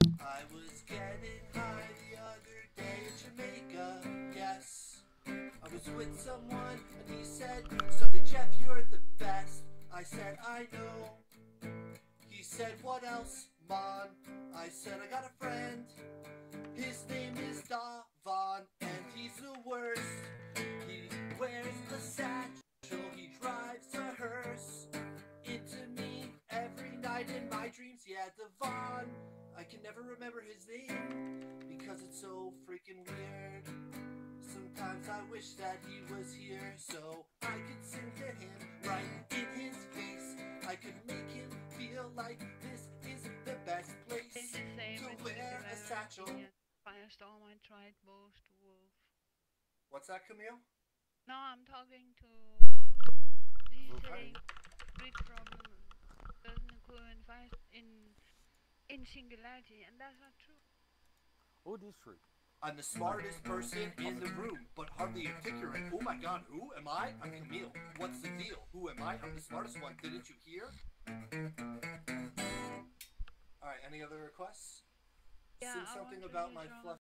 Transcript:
I was getting high the other day in Jamaica, yes. I was with someone and he said, Sunday Jeff, you're the best. I said, I know. He said, what else, Mon? I said, I got a friend. His name is Devon, and he's the worst. He wears the satchel, he drives a hearse. Into me every night in my dreams, yeah, Devon. I can never remember his name because it's so freaking weird. Sometimes I wish that he was here so I could sing to him right in his face. I could make him feel like this is the best place It's the same to with wear a satchel. Firestorm. I tried both to Wolf. What's that, Camille? No, I'm talking to Wolf. He's Okay. saying grid problem doesn't occur in singularity, and that's not true. Oh, this true. I'm the smartest person in the room, but hardly articulate. Oh my god, who am I? I'm Camille. What's the deal? Who am I? I'm the smartest one. Didn't you hear? Alright, any other requests? Yeah, Sing I something want to about hear my some fluff.